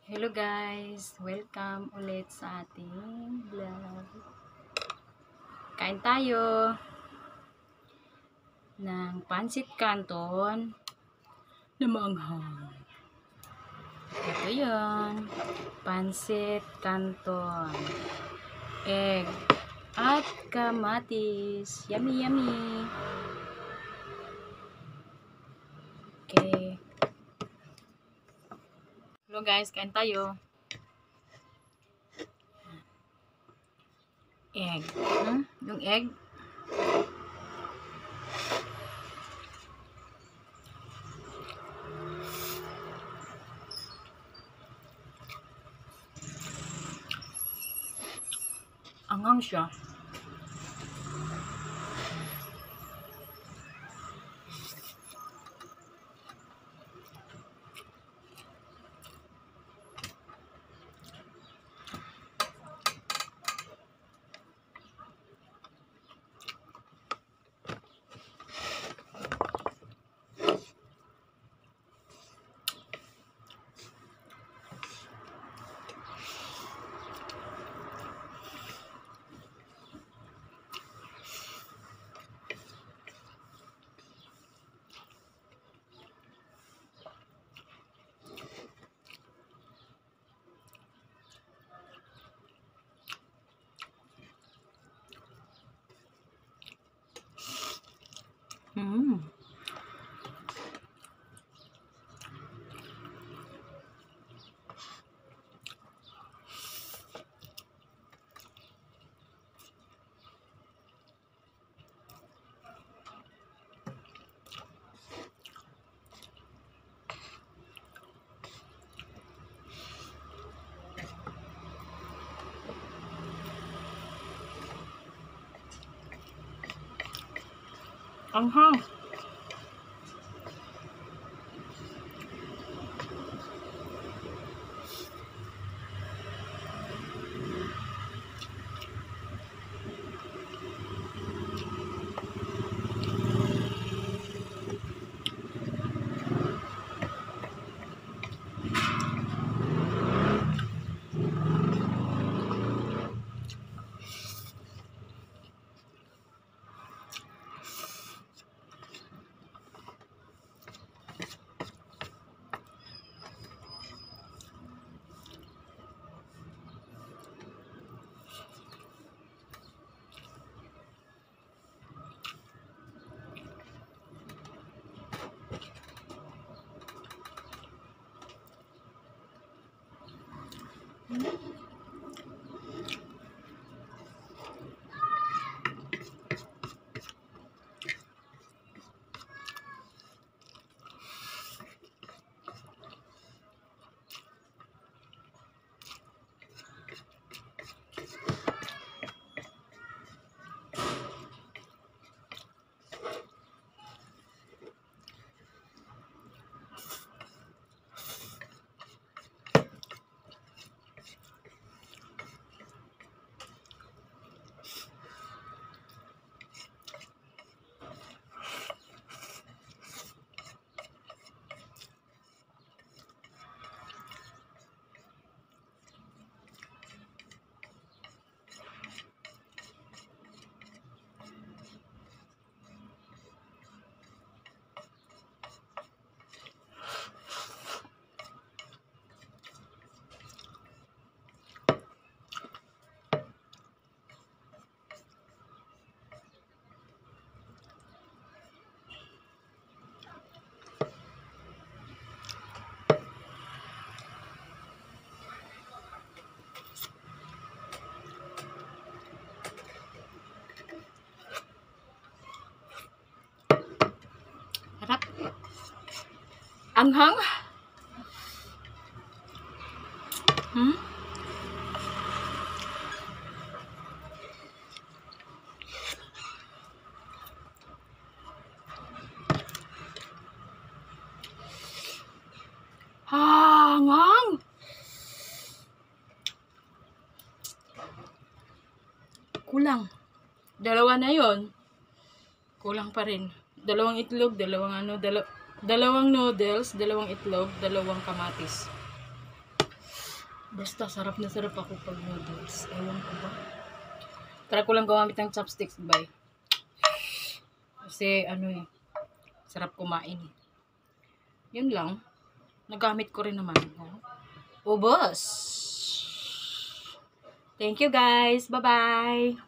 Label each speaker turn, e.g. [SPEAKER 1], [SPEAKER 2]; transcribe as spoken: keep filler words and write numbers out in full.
[SPEAKER 1] Hello guys! Welcome ulit sa ating vlog. Kain tayo ng pancit canton na maanghang. Ito yun. Pancit canton. Egg at kamatis. Yummy, yummy. Okay. Hello guys, kain tayo. Egg. Hmm? Yung egg. Anghang siya. Mm. Anghang. Harap. Anghang. Hmm? Anghang. Kulang. Dalawa na yon. Kulang pa rin. Dalawang itlog, dalawang ano, dala, dalawang noodles, dalawang itlog, dalawang kamatis. Basta sarap na sarap ako pag noodles. Ewan ko ba. Try ko lang gumamit ng chopsticks, bye. Kasi ano eh, sarap kumain eh. Yun lang. Nagamit ko rin naman. Oh. Ubos! Thank you guys. Bye-bye!